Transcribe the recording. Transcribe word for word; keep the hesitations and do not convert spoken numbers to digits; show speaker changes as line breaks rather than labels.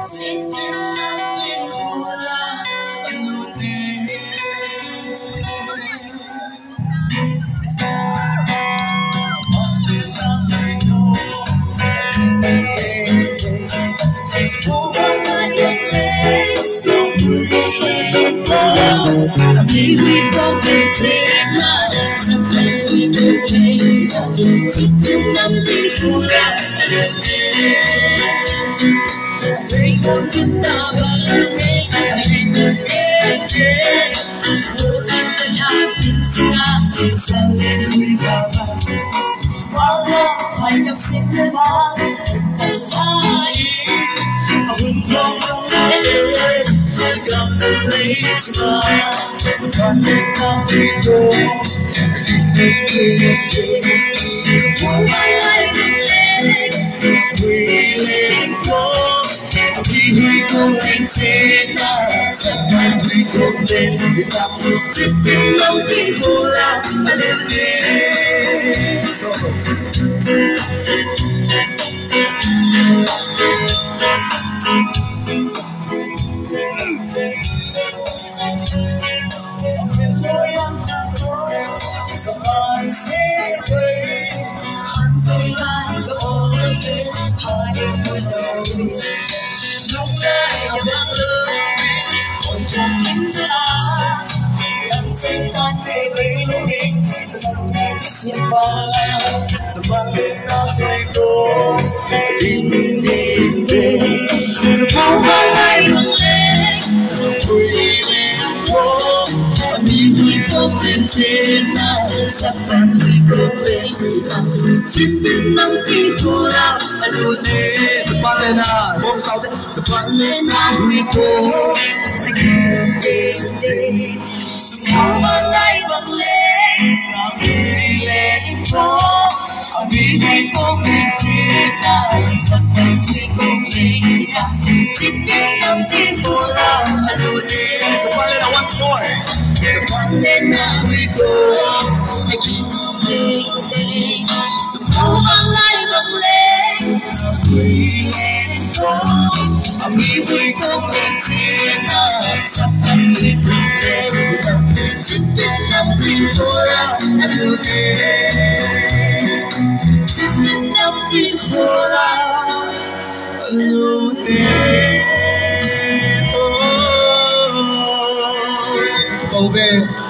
Sitting up in hula balloon. Here we go, sitting up in hula Break on guitar, holding the happy sky, selling river. While I am singing about the light, I will go on the earth, come the late smile, the running down the door. So all my life I'm really go. We go and say that someone we go then without tipping on the hula a little bit. So someone say wait, so like the old say hiding below. Lúc đây vang lên một ca tiếng ca làm sinh tan về với lối đi lần này chỉ xin vào giờ mang đến nó hơi cô đi đi đi giờ phố hoa lại vang lên giờ vui lên phố anh đi vui không đến trên nào sắp tan vui cô đến chín tiếng năm khi cô lao anh luôn đi giờ mang lên à hôm sau thế giờ mang lên à vui cô anh đi đi đi phố hoa lại vang lên vui lên phố anh đi vui không đến trên nào sắp tan vui cô đến chín tiếng năm khi cô lao anh luôn đi giờ mang lên à once more giờ mang lên à vui cô anh đi đi đi phố hoa lại vang lên vui lên phố anh đi vui không đến trên nào sắp tan vui cô đến chín tiếng năm khi cô lao anh luôn đi chín tiếng năm khi cô lao anh luôn đi. Cầu về